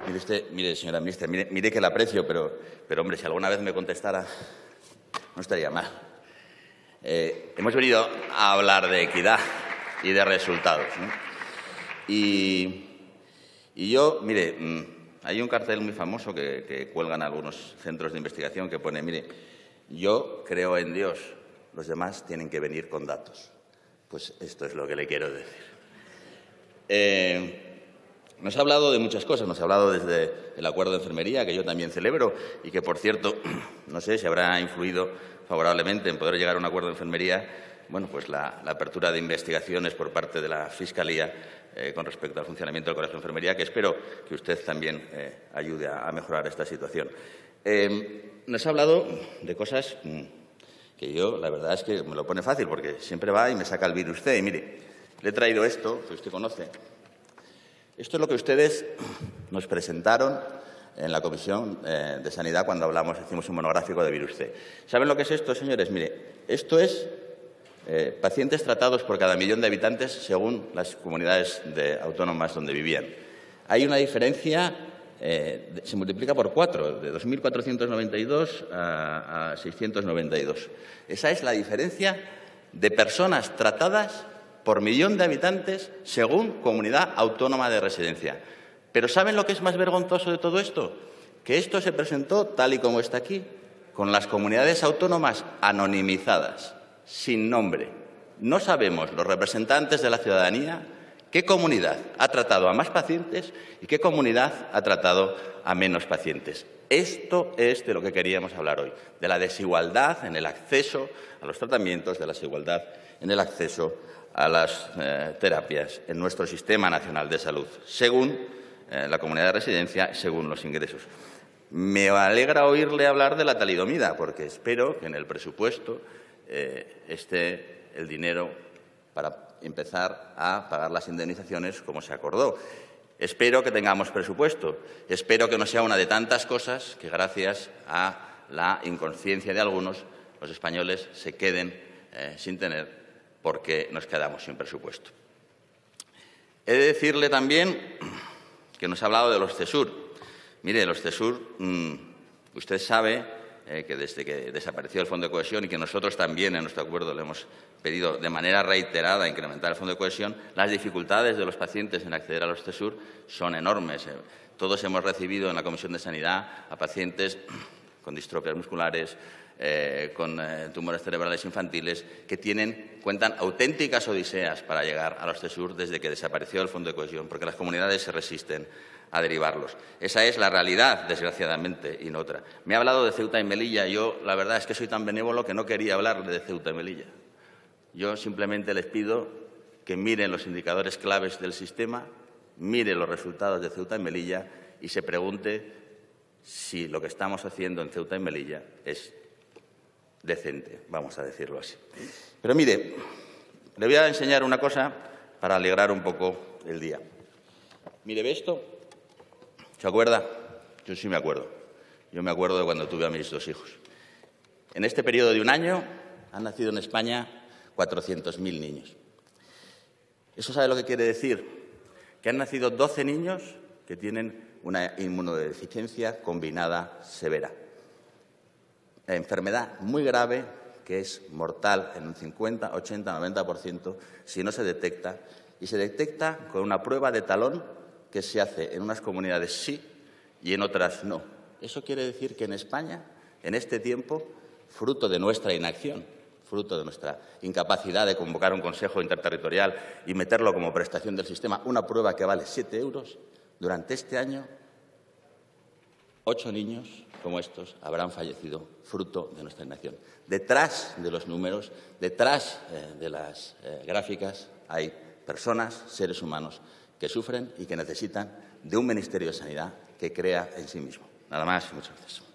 Mire, señora ministra, mire que la aprecio, pero hombre, si alguna vez me contestara, no estaría mal. Hemos venido a hablar de equidad y de resultados, ¿no? Y yo, mire, hay un cartel muy famoso que cuelgan algunos centros de investigación que pone, mire, yo creo en Dios, los demás tienen que venir con datos. Pues esto es lo que le quiero decir. Nos ha hablado de muchas cosas, nos ha hablado desde el acuerdo de enfermería, que yo también celebro y que, por cierto, no sé si habrá influido favorablemente en poder llegar a un acuerdo de enfermería, bueno, pues la apertura de investigaciones por parte de la Fiscalía con respecto al funcionamiento del Colegio de Enfermería, que espero que usted también ayude a mejorar esta situación. Nos ha hablado de cosas que yo, la verdad es que me lo pone fácil, porque siempre va y me saca el virus C. Y mire, le he traído esto, que usted conoce. Esto es lo que ustedes nos presentaron en la Comisión de Sanidad cuando hicimos un monográfico de virus C. ¿Saben lo que es esto, señores? Mire, esto es pacientes tratados por cada millón de habitantes según las comunidades autónomas donde vivían. Hay una diferencia, se multiplica por 4, de 2.492 a 692. Esa es la diferencia de personas tratadas por millón de habitantes según comunidad autónoma de residencia. Pero ¿saben lo que es más vergonzoso de todo esto? Que esto se presentó, tal y como está aquí, con las comunidades autónomas anonimizadas, sin nombre. No sabemos, los representantes de la ciudadanía, qué comunidad ha tratado a más pacientes y qué comunidad ha tratado a menos pacientes. Esto es de lo que queríamos hablar hoy, de la desigualdad en el acceso a los tratamientos, de la desigualdad en el acceso a las terapias en nuestro Sistema Nacional de Salud, según la comunidad de residencia, según los ingresos. Me alegra oírle hablar de la talidomida, porque espero que en el presupuesto esté el dinero para empezar a pagar las indemnizaciones como se acordó. Espero que tengamos presupuesto. Espero que no sea una de tantas cosas que, gracias a la inconsciencia de algunos, los españoles se queden sin tener porque nos quedamos sin presupuesto. He de decirle también que nos ha hablado de los CESUR. Mire, los CESUR, usted sabe que desde que desapareció el Fondo de Cohesión y que nosotros también en nuestro acuerdo le hemos pedido de manera reiterada incrementar el Fondo de Cohesión, las dificultades de los pacientes en acceder a los CESUR son enormes. Todos hemos recibido en la Comisión de Sanidad a pacientes con distrofias musculares, con tumores cerebrales infantiles, que cuentan auténticas odiseas para llegar a los CESUR desde que desapareció el Fondo de Cohesión, porque las comunidades se resisten a derivarlos. Esa es la realidad, desgraciadamente, y no otra. Me ha hablado de Ceuta y Melilla. Yo, la verdad, es que soy tan benévolo que no quería hablarle de Ceuta y Melilla. Yo simplemente les pido que miren los indicadores claves del sistema, miren los resultados de Ceuta y Melilla y se pregunte si lo que estamos haciendo en Ceuta y Melilla es decente, vamos a decirlo así. Pero mire, le voy a enseñar una cosa para alegrar un poco el día. Mire, ¿ve esto? ¿Se acuerda? Yo sí me acuerdo. Yo me acuerdo de cuando tuve a mis 2 hijos. En este periodo de un año han nacido en España 400.000 niños. ¿Eso sabe lo que quiere decir? Que han nacido 12 niños que tienen una inmunodeficiencia combinada severa. Enfermedad muy grave que es mortal en un 50, 80, 90% si no se detecta. Y se detecta con una prueba de talón que se hace en unas comunidades sí y en otras no. Eso quiere decir que en España, en este tiempo, fruto de nuestra inacción, fruto de nuestra incapacidad de convocar un consejo interterritorial y meterlo como prestación del sistema, una prueba que vale 7 euros, durante este año 8 niños como estos habrán fallecido fruto de nuestra inacción. Detrás de los números, detrás de las gráficas, hay personas, seres humanos, que sufren y que necesitan de un Ministerio de Sanidad que crea en sí mismo. Nada más y muchas gracias.